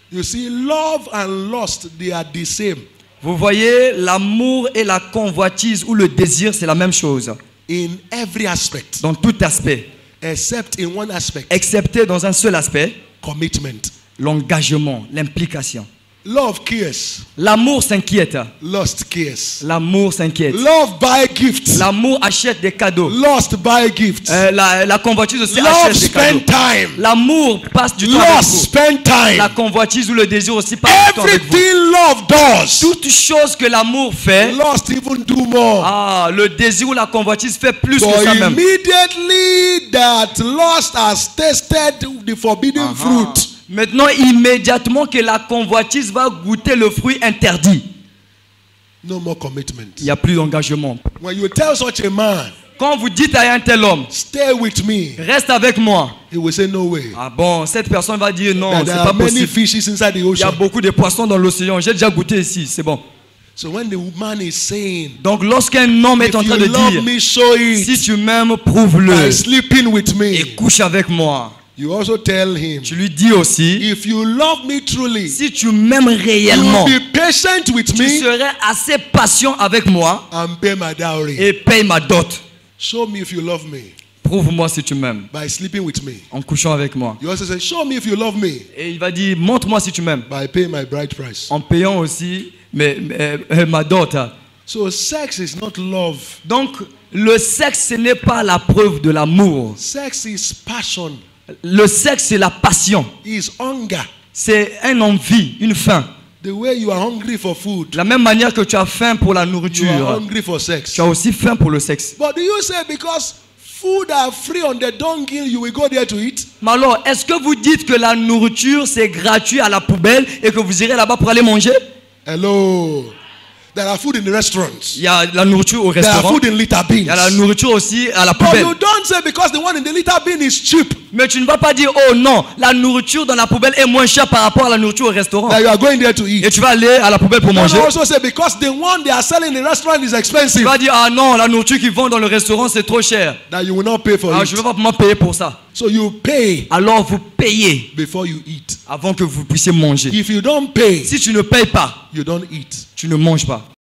You see, love and lust, they are the same. Vous voyez, l'amour et la convoitise ou le désir, c'est la même chose. In every aspect. Dans tout aspect. Except in one aspect. Excepté dans un seul aspect. Commitment. L'engagement, l'implication. Love cares. L'amour s'inquiète. Lust cares. L'amour s'inquiète. Love buy gifts. L'amour achète des cadeaux. Lust buy gifts. La convoitise aussi Love achète des spend cadeaux. time. L'amour passe du temps avec Lust vous. spend time. La convoitise ou le désir aussi passe du temps avec vous. Everything love does. Toute chose que l'amour fait, Lust even do more. le désir ou la convoitise fait plus But que ça même. immediately that lust has tasted the forbidden fruit. Maintenant, immédiatement que la convoitise va goûter le fruit interdit, No more commitment. il n'y a plus d'engagement. When you tell such a man, Quand vous dites à un tel homme, stay with me, reste avec moi, he will say no way. ah bon, cette personne va dire non, That c'est there pas are many possible. fishes inside the Il y a ocean. beaucoup de poissons dans l'océan, j'ai déjà goûté ici, c'est bon. So when the man is saying, Donc lorsqu'un homme est if en train you de love dire, me, show it si tu m'aimes, prouve-le by sleeping with et me, couche avec moi, you also tell him, tu lui dis aussi, if you love me truly, si tu m'aimes you réellement, will be patient with tu me serais assez patient avec moi and pay my dowry. et paye ma dot. Show me if you love me Prouve-moi si tu m'aimes by sleeping with me. en couchant avec moi. You also say, show me if you love me Et il va dire, montre-moi si tu m'aimes by paying my bride price. en payant aussi ma dot. So sex is not love. Donc le sexe, ce n'est pas la preuve de l'amour. Sex is passion. Le sexe, c'est la passion. Is hunger. C'est une envie, une faim. The way you are hungry for food, De la même manière que tu as faim pour la you are nourriture, hungry for sex. tu as aussi faim pour le sexe. But do you say because food are free on the dunghill, you will go there to eat? Mais alors, est-ce que vous dites que la nourriture, c'est gratuit à la poubelle et que vous irez là-bas pour aller manger? Hello. There are food in the restaurants. Il y a la nourriture au There are restaurant. food in litter Il y a la bins. nourriture aussi à la But poubelle. you don't say because the one in the litter bin is cheap Mais tu ne vas pas dire, oh non, la nourriture dans la poubelle est moins chère par rapport à la nourriture au restaurant. that you are going there to eat. Et tu vas aller à la poubelle pour You manger. also say because the one they are selling in the restaurant is Tu expensive, vas dire, ah non, la nourriture qu'ils vendent dans le restaurant, c'est trop cher. that you will not pay for Ah, it. je ne vais pas pouvoir payer pour ça. So you pay Alors vous payez before you eat. avant que vous puissiez manger. If you don't pay, Si tu ne payes pas, you don't eat. tu ne manges pas.